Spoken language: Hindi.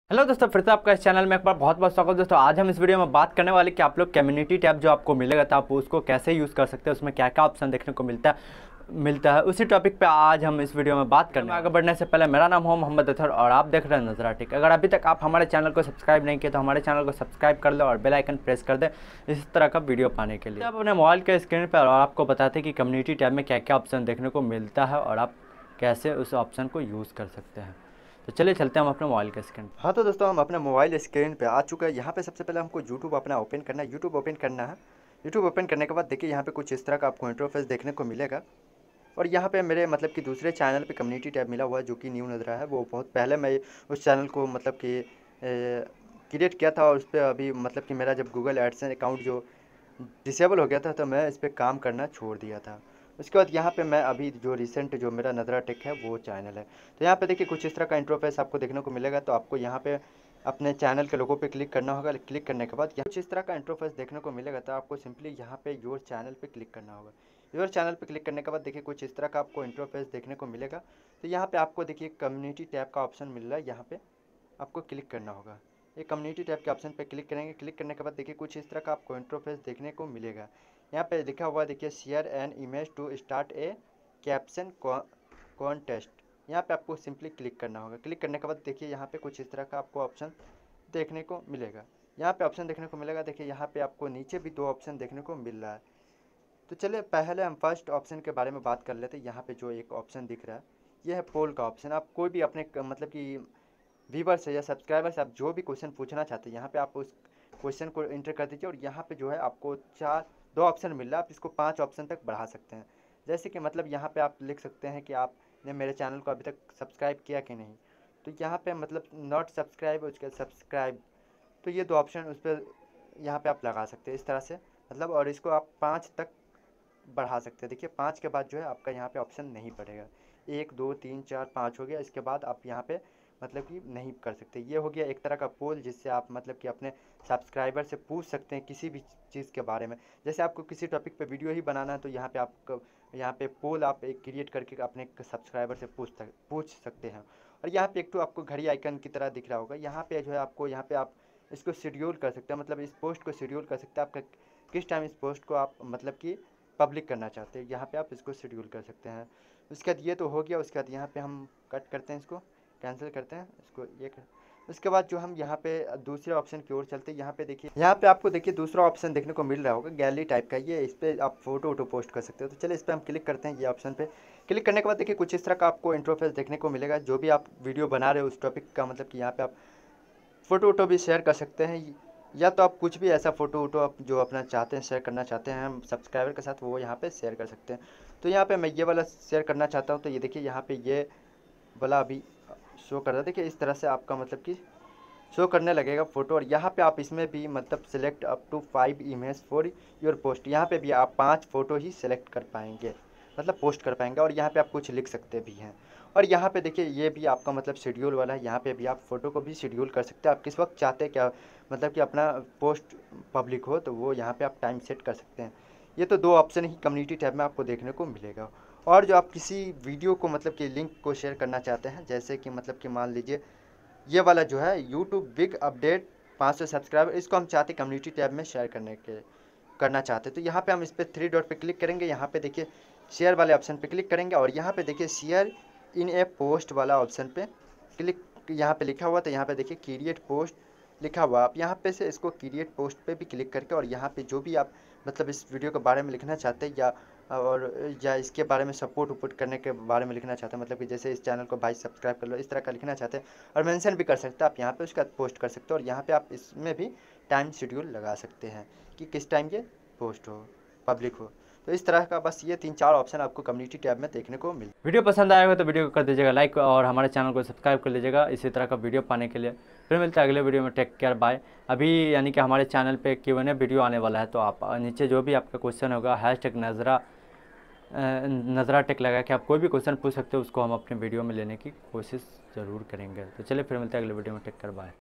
हेलो दोस्तों, फिर से आपका इस चैनल में एक बार बहुत बहुत स्वागत। दोस्तों आज हम इस वीडियो में बात करने वाले कि आप लोग कम्युनिटी टैब जो आपको मिलेगा था आप उसको कैसे यूज़ कर सकते हैं, उसमें क्या क्या ऑप्शन देखने को मिलता है उसी टॉपिक पे आज हम इस वीडियो में बात करने आगे बढ़ने से पहले मेरा नाम है मोहम्मद अतर और आप देख रहे हैं नजरा टेक। अगर अभी तक आप हमारे चैनल को सब्सक्राइब नहीं किए तो हमारे चैनल को सब्सक्राइब कर लो और बेल आइकन प्रेस कर दें इस तरह का वीडियो पाने के लिए। आप अपने मोबाइल के स्क्रीन पर और आपको बताते हैं कि कम्युनिटी टैब में क्या क्या ऑप्शन देखने को मिलता है और आप कैसे उस ऑप्शन को यूज़ कर सकते हैं। तो चलिए चलते हैं हम अपने मोबाइल के स्क्रीन पर। हाँ तो दोस्तों हम अपने मोबाइल स्क्रीन पे आ चुका है। यहाँ पे सबसे पहले हमको यूट्यूब अपना ओपन करना है। यूट्यूब ओपन करना है। यूट्यूब ओपन करने के बाद देखिए यहाँ पे कुछ इस तरह का आपको इंटरफेस देखने को मिलेगा। और यहाँ पे मेरे मतलब कि दूसरे चैनल पे कम्युनिटी टैब मिला हुआ है जो कि न्यू नज़र है। वो बहुत पहले मैं उस चैनल को मतलब कि क्रिएट किया था और उस पर अभी मतलब कि मेरा जब गूगल एडसेंस अकाउंट जो डिसेबल हो गया था तो मैं इस पर काम करना छोड़ दिया था। उसके बाद यहाँ पे मैं अभी जो रिसेंट जो मेरा नज़रा टेक है वो चैनल है। तो यहाँ पे देखिए कुछ इस तरह का इंटरफेस आपको देखने को मिलेगा। तो आपको यहाँ पे अपने चैनल के लोगों पे क्लिक करना होगा। क्लिक करने के बाद यहाँ कुछ इस तरह का इंटरफेस देखने को मिलेगा। तो आपको सिंपली यहाँ पे योर चैनल पे क्लिक करना होगा। योर चैनल पे क्लिक करने के बाद देखिए कुछ इस तरह का आपको इंटरफेस देखने को मिलेगा। तो यहाँ पे आपको देखिए कम्युनिटी टैब का ऑप्शन मिल रहा है, यहाँ पे आपको क्लिक करना होगा। ये कम्युनिटी टैब के ऑप्शन पे क्लिक करेंगे। क्लिक करने के बाद देखिए कुछ इस तरह का आपको इंटरफेस देखने को मिलेगा। यहाँ पे लिखा हुआ देखिए share an image to start a caption contest. यहाँ पे आपको सिंपली क्लिक करना होगा। क्लिक करने के बाद देखिए यहाँ पे कुछ इस तरह का आपको ऑप्शन देखने को मिलेगा। यहाँ पे ऑप्शन देखने को मिलेगा। देखिए यहाँ पे आपको नीचे भी दो ऑप्शन देखने को मिल रहा है। तो चलिए पहले हम फर्स्ट ऑप्शन के बारे में बात कर लेते हैं। यहाँ पे जो एक ऑप्शन दिख रहा है यह है पोल का ऑप्शन। आप कोई भी अपने मतलब कि व्यूवर से या सब्सक्राइबर से आप जो भी क्वेश्चन पूछना चाहते हैं यहाँ पे आप उस क्वेश्चन को इंटर कर दीजिए और यहाँ पे जो है आपको दो ऑप्शन मिल रहा है। आप इसको 5 ऑप्शन तक बढ़ा सकते हैं। जैसे कि मतलब यहाँ पे आप लिख सकते हैं कि आपने मेरे चैनल को अभी तक सब्सक्राइब किया कि नहीं। तो यहाँ पे मतलब नॉट सब्सक्राइब उसके सब्सक्राइब, तो ये दो ऑप्शन उस पर यहाँ पे आप लगा सकते हैं इस तरह से मतलब। और इसको आप 5 तक बढ़ा सकते हैं। देखिए 5 के बाद जो है आपका यहाँ पे ऑप्शन नहीं पड़ेगा। 1 2 3 4 5 हो गया। इसके बाद आप यहाँ पे मतलब कि नहीं कर सकते। ये हो गया एक तरह का पोल जिससे आप मतलब कि अपने सब्सक्राइबर से पूछ सकते हैं किसी भी चीज़ के बारे में। जैसे आपको किसी टॉपिक पे वीडियो ही बनाना है तो यहाँ पे आप यहाँ पे पोल आप एक क्रिएट करके अपने सब्सक्राइबर से पूछ सकते हैं। और यहाँ पे एक तो आपको घड़ी आइकन की तरह दिख रहा होगा। यहाँ पे जो है आपको यहाँ पे आप इसको शेड्यूल कर सकते हैं, मतलब इस पोस्ट को शेड्यूल कर सकते हैं। आपका किस टाइम इस पोस्ट को आप मतलब कि पब्लिक करना चाहते हैं, यहाँ पे आप इसको शेड्यूल कर सकते हैं। उसके बाद ये तो हो गया। उसके बाद यहाँ पे हम कट करते हैं, इसको कैंसिल करते हैं, इसको ये कर। उसके बाद जो हम यहाँ पे दूसरे ऑप्शन की ओर चलते हैं। यहाँ पे देखिए यहाँ पे आपको देखिए दूसरा ऑप्शन देखने को मिल रहा होगा गैलरी टाइप का। ये इस पर आप फोटो वोटो पोस्ट कर सकते हो। तो चलिए इस पर हम क्लिक करते हैं। ये ऑप्शन पे क्लिक करने के बाद देखिए कुछ इस तरह का आपको इंटरफेस देखने को मिलेगा। जो भी आप वीडियो बना रहे हो उस टॉपिक का मतलब कि यहाँ पे आप फ़ोटो वोटो भी शेयर कर सकते हैं, या तो आप कुछ भी ऐसा फ़ोटो वोटो आप जो अपना चाहते हैं शेयर करना चाहते हैं हम सब्सक्राइबर के साथ वो यहाँ पे शेयर कर सकते हैं। तो यहाँ पे मैं ये वाला शेयर करना चाहता हूँ। तो ये देखिए यहाँ पे ये वाला अभी शो कर रहा है। देखिए इस तरह से आपका मतलब कि शो करने लगेगा फ़ोटो। और यहाँ पे आप इसमें भी मतलब select up to 5 image for your post. यहाँ पे भी आप 5 फ़ोटो ही सेलेक्ट कर पाएंगे, मतलब पोस्ट कर पाएंगे। और यहाँ पे आप कुछ लिख सकते भी हैं। और यहाँ पे देखिए ये भी आपका मतलब शेड्यूल वाला है। यहाँ पे भी आप फ़ोटो को भी शेड्यूल कर सकते हैं। आप किस वक्त चाहते हैं क्या मतलब कि अपना पोस्ट पब्लिक हो तो वो यहाँ पे आप टाइम सेट कर सकते हैं। ये तो दो ऑप्शन ही कम्युनिटी टैब में आपको देखने को मिलेगा। और जो आप किसी वीडियो को मतलब कि लिंक को शेयर करना चाहते हैं, जैसे कि मतलब कि मान लीजिए ये वाला जो है यूट्यूब बिग अपडेट 500 सब्सक्राइबर, इसको हम चाहते कम्युनिटी टैब में शेयर करना चाहते हैं। तो यहाँ पे हम इस पर 3 डॉट पे क्लिक करेंगे। यहाँ पे देखिए शेयर वाले ऑप्शन पे क्लिक करेंगे और यहाँ पे देखिए शेयर इन ए पोस्ट वाला ऑप्शन पे क्लिक, यहाँ पे लिखा हुआ तो यहाँ पे देखिए क्रिएट पोस्ट लिखा हुआ। आप यहाँ पे से इसको क्रिएट पोस्ट पे भी क्लिक करके और यहाँ पे जो भी आप मतलब इस वीडियो के बारे में लिखना चाहते हैं या इसके बारे में सपोर्ट वपोर्ट करने के बारे में लिखना चाहते हैं, मतलब कि जैसे इस चैनल को भाई सब्सक्राइब कर लो इस तरह का लिखना चाहते हैं और मेंशन भी कर सकते हैं आप यहाँ पे, उसके बाद पोस्ट कर सकते हो। और यहाँ पे आप इसमें भी टाइम शेड्यूल लगा सकते हैं कि किस टाइम ये पोस्ट हो पब्लिक हो। तो इस तरह का बस ये 3-4 ऑप्शन आपको कम्युनिटी टैब में देखने को मिल। वीडियो पसंद आया हो तो वीडियो को कर दीजिएगा लाइक और हमारे चैनल को सब्सक्राइब कर लीजिएगा इसी तरह का वीडियो पाने के लिए। फिर मिलते हैं अगले वीडियो में। Take care, bye. अभी यानी कि हमारे चैनल पे Q&A वीडियो आने वाला है, तो आप नीचे जो भी आपका क्वेश्चन होगा हैशटैग नज़रा टेक लगा के आप कोई भी क्वेश्चन पूछ सकते हो, उसको हम अपने वीडियो में लेने की कोशिश ज़रूर करेंगे। तो चलिए फिर मिलते हैं अगले वीडियो में। Take care, bye.